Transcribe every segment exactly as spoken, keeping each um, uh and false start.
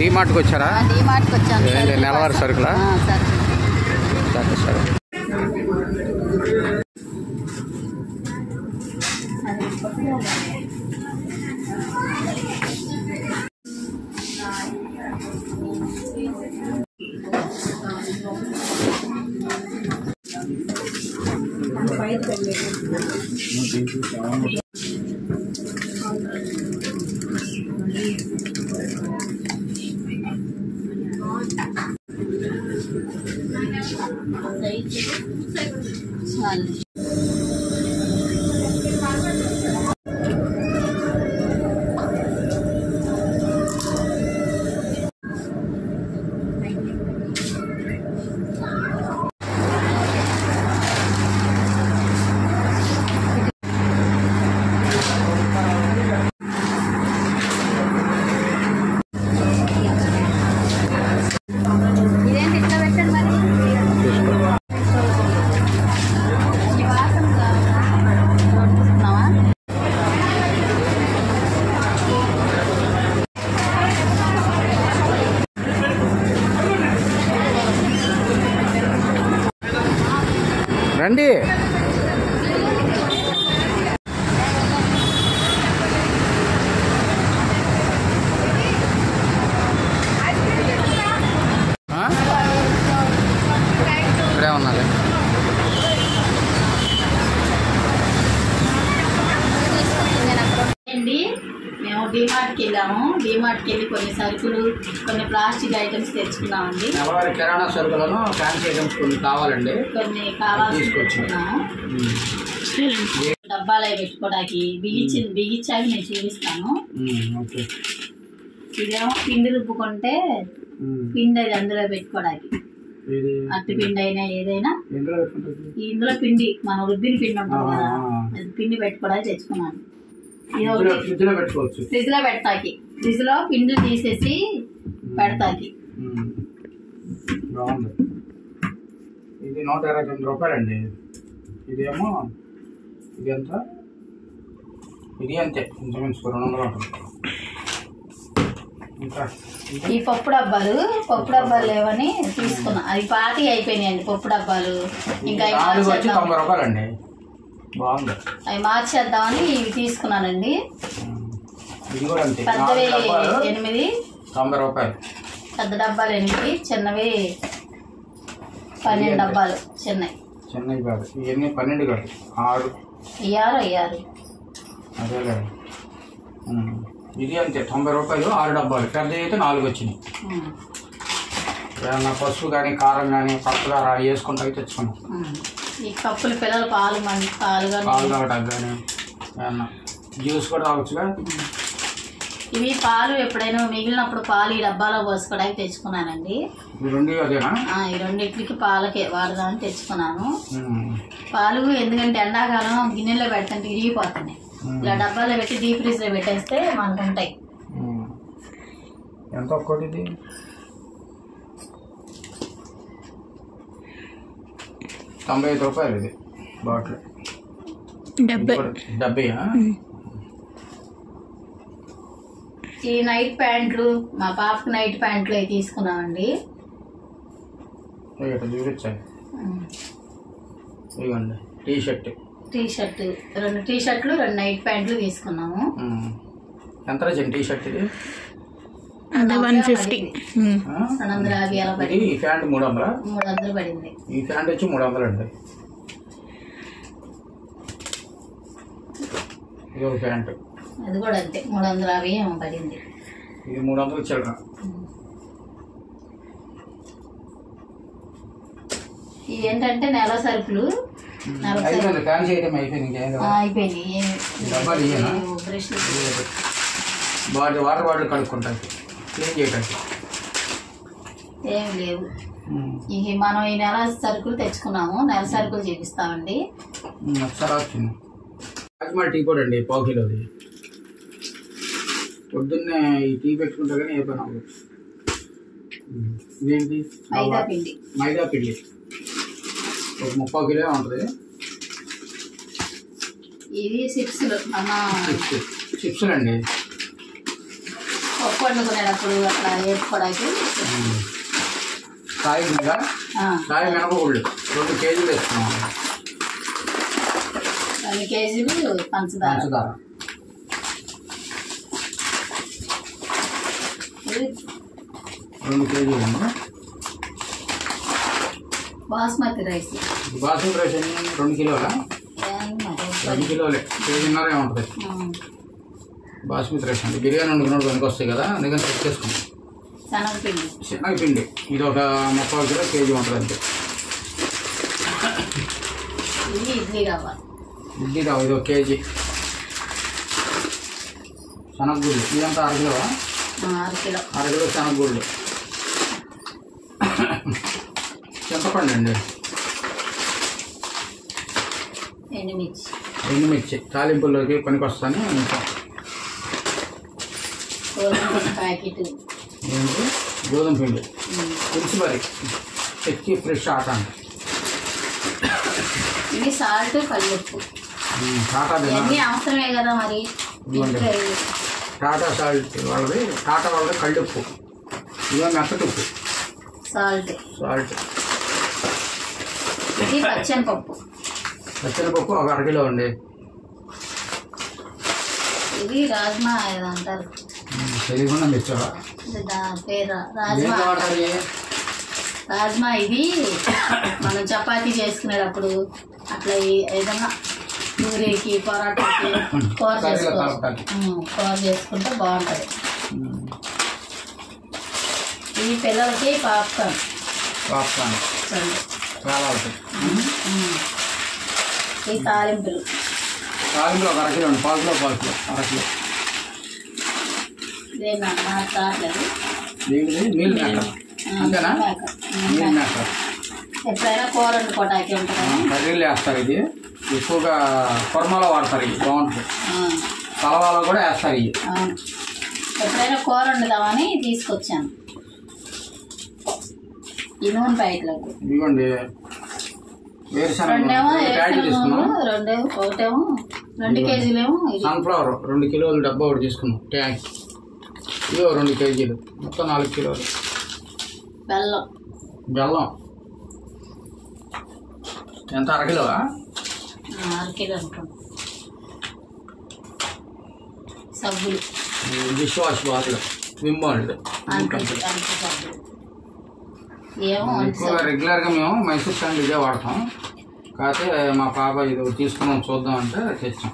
డీమార్ట్కి వచ్చారా? డీమార్ట్కి వచ్చాను. ఏంటి నెలవారి సరుకులా? సరే సరే. రండి. ఇక్కడే ఉన్నది. అండి మేము డీమార్ట్కి వెళ్ళాము. డీమార్ట్కి వెళ్ళి కొన్ని సరుకులు, కొన్ని ప్లాస్టిక్ ఐటమ్స్ తెచ్చుకున్నామండి. నెలవారి కిరాణా సరుకులను ఫ్యాన్సీ ఐటమ్స్ కొన్ని కావాలండి. కొన్ని కావాల్సి తెచ్చుకున్నాము. డబ్బాలు అవి పెట్టుకోవడానికి బిగించి బిగించాక నేను చూపిస్తాను. ఇదేమో పిండి రుబ్బుకుంటే పిండి అది అందులో పెట్టుకోవడానికి, అట్టి పిండి అయినా ఏదైనా ఇందులో పిండి మన రుబ్బిన పిండి ఉంటుంది కదా, అది పిండి పెట్టుకోవడానికి తెచ్చుకున్నాను. ఫ్రిడ్జ్ లో పెడతాకి, ఫ్రిడ్జ్ లో పిండి తీసేసి పెడతాకి. ఇది నూట ఇరవై తొమ్మిది రూపాయలండి. ఇదేమో ఇది ఎంత? ఇది అంతే, ఇంచుమించు రెండు వందలు ఉంటుంది. ఇంకా ఈ పప్పు డబ్బాలు పప్పు డబ్బాలు లేవని తీసుకున్నా. అవి పాతి అయిపోయినాయండి పప్పు డబ్బాలు. ఇంకా తొంభై రూపాయలండి. బాగుంది. అవి మార్చేద్దామని ఇవి తీసుకున్నానండి. ఇది కూడా అంతే, పెద్దవి ఎనిమిది తొంభై రూపాయలు. పెద్ద డబ్బాలు ఎనిమిది, చిన్నవి పన్నెండు డబ్బాలు. చిన్నవి చిన్నవి కాదు, ఇవన్నీ పన్నెండు కాదు, ఆరు అయ్యారు అయ్యారు అదే. ఇది అంతే తొంభై రూపాయలు, ఆరు డబ్బాలు. పెద్దవి అయితే నాలుగు వచ్చినాయి. ఏమన్నా పసుపు కానీ కారం కానీ పప్పుగా వేసుకుంటా తెచ్చుకున్నాం. ఈ కప్పులు పిల్లలు పాలు మంది పాలు కానీ పాలు తాగడానికి కానీ ఏమన్నా జ్యూస్ కూడా తాగొచ్చుగా. ఇవి పాలు ఎప్పుడైనా మిగిలినప్పుడు పాలు ఈ డబ్బాలో పోసుకోవడానికి తెచ్చుకున్నానండి. ఈ రెండు అదేనా? ఈ రెండింటికి పాలకే వాడదామని తెచ్చుకున్నాను. పాలు ఎందుకంటే ఎండాకాలం గిన్నెలో పెడుతుంటే ఇరిగిపోతున్నాయి. ఇలా డబ్బాలో పెట్టి డీప్ ఫ్రీజ్ లో పెట్టేస్తే మనకు ఉంటాయి. ఎంత ఒక్కటి? ఇది తొంభై ఐదు రూపాయలు. ఇది బాటిల్ డెబ్బై డెబ్బై. ఈ నైట్ ప్యాంట్లు, మా పాపకు నైట్ ప్యాంట్లు అవి తీసుకున్నామండి. చూపించాను. ఇవ్వండి టీ షర్ట్ టీ షర్ట్ రెండు టీ షర్ట్లు రెండు నైట్ ప్యాంట్లు తీసుకున్నాము. ఎంత రచన టీ షర్ట్? ఇది వన్ ఫిఫ్టీ రెండు వందల యాభై అలా పడింది. ఈ ప్యాంట్ మూడు వందల మూడు వందలు పడింది. ఈ ప్యాంట్ వచ్చి మూడు వందలు అండి. ఇది ఒక ప్యాంట్, అది కూడా అంతే మూడు వందల యాభై ఏమో పడింది. ఇది మూడు వందలు చిల్లర. ఇవి ఏంటంటే నెల సరుకులు అయిపోయినాయి. బాడీ వాటర్ బాటిల్ కడుక్కుంటానికి, క్లీన్ చేయడానికి ఏం లేవు. ఇక మనం ఈ నెల సరుకులు తెచ్చుకున్నాము. నెల సరుకులు చూపిస్తామండి. రాజమాల టీ పొడి అండి, పావు కిలోది. పొద్దున్నే ఈ టీ పెట్టుకుంటా కానీ ఏ పని అవ్వదు. ఇదేంటి? మైదా పిండి. మైదా పిండి ఒక ముప్పై కిలో ఉంటుంది. ఇది చిప్స్లు అన్న చిప్స్లు అండి. పప్పు వండుకునేటప్పుడు అట్లా వేసుకోవడానికి. సాయి గింజ, సాయి మినపగుళ్ళు రెండు కేజీలు వేసుకున్నాం. రెండు కేజీలు పంచదార. పంచదార రెండు కేజీలు అండి. బాస్మతి రైస్. బాస్మతి రైస్ అన్ని రెండు కిలోలా? రెండు కిలోలే, కేజీన్నర ఏముంటుంది. బాస్మతి రైస్ అండి. బిర్యానీ వండుకున్నప్పుడు పనికి వస్తాయి కదా, అందుకని చెక్ చేసుకుంటాం. శనగపిండి. శనగపిండి ఇది ఒక ముప్పై కిలో కేజీ ఉంటుంది అంతే. ఇది ఇడ్లీ రవ్వ. ఇడ్లీ రవ్వ ఇది ఒక కేజీ. శనగగుళ్ళు ఇదంతా అరకిలో. అరకిలో అరకిలో శనగగుళ్ళు. చింతపండు అండి. ఎండుమిర్చి. ఎండుమిర్చి తాలింపుల్లోకి పనికి వస్తాను. గోధుమ పిండి ప్యాకెట్. ఏంటి గోధుమ పిండి పులుసు మరి తెచ్చి ఫ్రెష్ ఆటాను. ఇది సాల్ట్, కల్లుప్పు. టాటా ఇవన్నీ అవసరమే కదా మరి. టాటా సాల్ట్ వాళ్ళది, టాటా వాళ్ళది కళ్ళుప్పు. ఇదో మెత్తటుప్పు. సాల్ట్. సాల్ట్. ఇది పచ్చనిపప్పు. పచ్చనిపప్పు ఒక అరకిలో అండి. ఇది రాజ్మా ఏదో అంటారు. తెలియకుండా తెచ్చావా? పేరు రాజ్మా. రాజ్మా ఇది మనం చపాతీ చేసుకునేటప్పుడు అట్లా ఏదైనా పూరీకి, పొరాటాకి కూర చేసుకోవచ్చు. కూర చేసుకుంటే బాగుంటుంది. ఈ పిల్లలకి పాప్కార్న్. పాప్కార్న్ చాలా అవుతుంది. ఈ తాలింపులు. తాలింపులు ఒక అరకిలో అండి. పావు కిలో పావు కిలో అరకిలో. ఇదేనా రావట్లేదు. దీనికి నీళ్ళు మేకర్ అంతేనా? నీళ్ళు మేకర్ ఎప్పుడైనా కూర వండుకోవటానికి ఉంటుంది. కర్రీలు వేస్తారు. ఇది ఎక్కువగా కుర్మలో వాడతారు. ఇది బాగుంటుంది. పలవాలో కూడా వేస్తారు. ఇవి ఎప్పుడైనా కూర వండుదామని తీసుకొచ్చాను. ఈ నూనె ప్యాకెట్లకు ఇదిగోండి. రెండేమో రెండేమో ఒకటేమో రెండు కేజీలేమో సన్ఫ్లవర్ రెండు కిలోలు డబ్బా ఒకటి తీసుకున్నాం. ట్యాంక్ ఇదో రెండు కేజీలు మొత్తం నాలుగు కిలోలు. బెల్లం. బెల్లం ఎంత అరకిలోవా? అరకిలో అనుకోండి. సబ్బులు. Dish wash bottle Vim bottle. ఎక్కువ రెగ్యులర్గా మేము మైసూర్ శాండ్ ఇదే వాడతాం. కాకపోతే మా పాప ఇది తీసుకున్నాం చూద్దాం అంటే తెచ్చాం.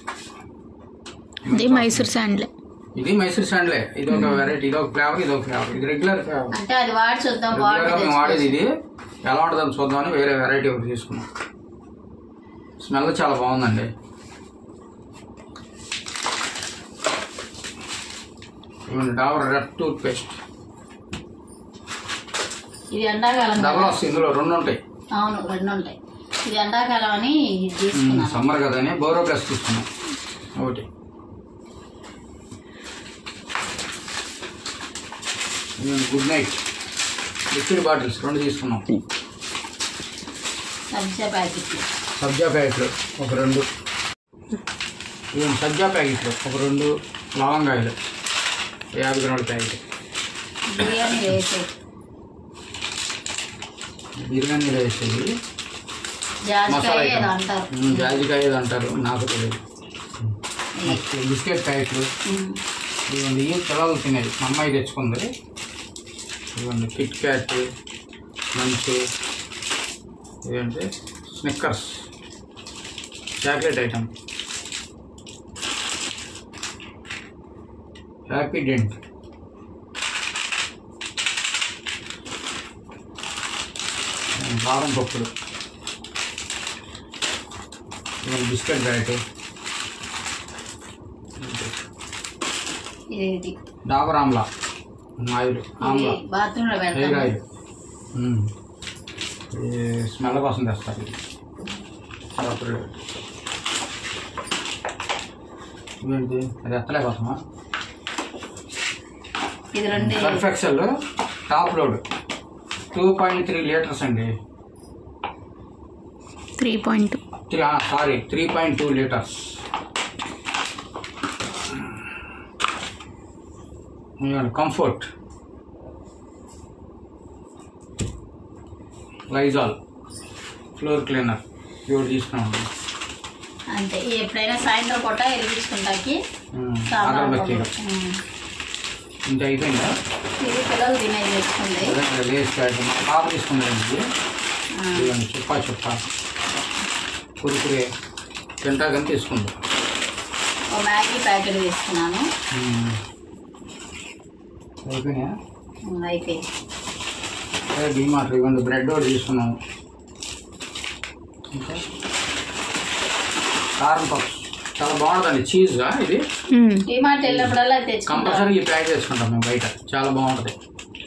ఇది మైసూర్ శాండ్లే. ఇది మైసూర్ శాండ్లే. ఇది ఒక వెరైటీ, ఇది ఒక ఫ్లేవర్, ఇది ఒక ఫ్లేవర్. ఇది రెగ్యులర్ ఫ్లేవర్. అంటే అది వాడి చూద్దాం. రెగ్యులర్గా మేము వాడేది ఇది ఎలా ఉంటుందని చూద్దామని వేరే వెరైటీ ఒకటి తీసుకున్నాం. స్మెల్ చాలా బాగుందండి. ఇవ్వండి డాబర్ రెడ్ టూత్ పేస్ట్. ఇది ఎండాకాలం. డబల్ వస్తుంది ఇందులో రెండు ఉంటాయి. అవును రెండు ఉంటాయి. ఇది ఎండాకాలం అని తీసుకున్నాం. సమ్మర్ కదా అని బోరో ప్లస్ తీసుకున్నాం ఒకటి. గుడ్ నైట్ లిక్విడ్ బాటిల్స్ రెండు తీసుకున్నాం. సబ్జా ప్యాకెట్లు. సబ్జా ప్యాకెట్లు ఒక రెండు. ఇవన్నీ సబ్జా ప్యాకెట్లు ఒక రెండు. లవంగాయలు యాభై గ్రాముల ప్యాకెట్. బిర్యానీ వేసేది. బిర్యానీలో వేసేది మసాలా ఐటమ్. జాజికాయ ఏదో అంటారు, నాకు తెలియదు. బిస్కెట్ ప్యాకెట్లు ఇవన్నీ. ఇవి పిల్లలు తినేది మా అమ్మాయి తెచ్చుకుంది. ఇవన్నీ కిట్ క్యాట్, మంచి ఇదేంటి Snickers chocolate item. Happydent. బాదం పప్పులు. ఇవన్నీ బిస్కెట్ బ్యాట్. డాబర్ ఆమ్లా ఆయిల్. ఆమ్లా బాత్రూంలో హెయిర్ ఆయిల్. స్మెల్ కోసం తెస్తారు. ఇవేంటి అది ఎత్తలే కోసమా? ఇది రెండు. Surf Excel top load two point three litres అండి. Three point three sorry three point two litres. Comfort, Lysol floor cleaner ఇవి తీసుకున్నాం. అంటే ఎప్పుడైనా సాయంత్రం పూట వెలిగించుకుంటాకి అగరబత్తీలు ఇంత అయిపోయిందా? ఇది పిల్లలు తినేది తెచ్చుకుంది. లేస్ ప్యాకెట్ మా పాప తీసుకుందండి. ఇదిగోండి చుప్పా చుప్పా కురుకురే తింటాకని తీసుకుంది. ఒక మ్యాగీ ప్యాకెట్ తీసుకున్నాను. అయిపోయినాయా? అయిపోయి డీమార్ట్ ఇవ్వండి బ్రెడ్ ఒకటి తీసుకున్నాము. ఇంకా కారం పప్స్ చాలా బాగుంటుందండి. చీజ్గా ఇది డీమార్ట్ వెళ్ళినప్పుడల్లా తెచ్చుకుంటాం. కంపల్సరీ ఈ ప్యాక్ చేసుకుంటాం మేము బయట. చాలా బాగుంటుంది.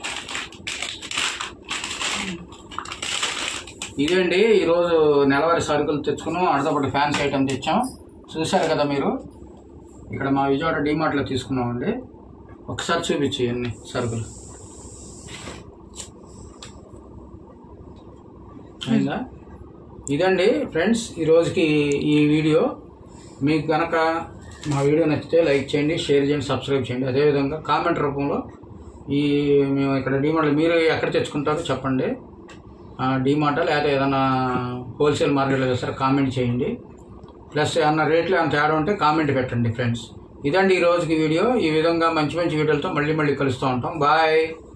ఇదండి ఈరోజు నెలవారీ సరుకులు తెచ్చుకున్నాం. అడతపడి ఫ్యాన్సీ ఐటమ్ తెచ్చాం. చూశారు కదా మీరు. ఇక్కడ మా విజయవాడ డీమార్ట్లో తీసుకున్నామండి. ఒకసారి చూపించి అన్ని సరుకులు అయిందా? ఇదండి ఫ్రెండ్స్ ఈరోజుకి ఈ వీడియో. మీకు కనుక మా వీడియో నచ్చితే లైక్ చేయండి, షేర్ చేయండి, సబ్స్క్రైబ్ చేయండి. అదేవిధంగా కామెంట్ రూపంలో ఈ మేము ఇక్కడ డీమార్ట్లో మీరు ఎక్కడ తెచ్చుకుంటారో చెప్పండి. డీమార్ట్ లేకపోతే ఏదైనా హోల్సేల్ మార్కెట్లో చేస్తారో కామెంట్ చేయండి. ప్లస్ ఏమన్నా రేట్లు ఏమైనా తేడా ఉంటే కామెంట్ పెట్టండి ఫ్రెండ్స్. ఇదండి ఈ రోజుకి వీడియో. ఈ విధంగా మంచి మంచి వీడియోలతో మళ్ళీ మళ్ళీ కలుస్తూ ఉంటాం. బాయ్.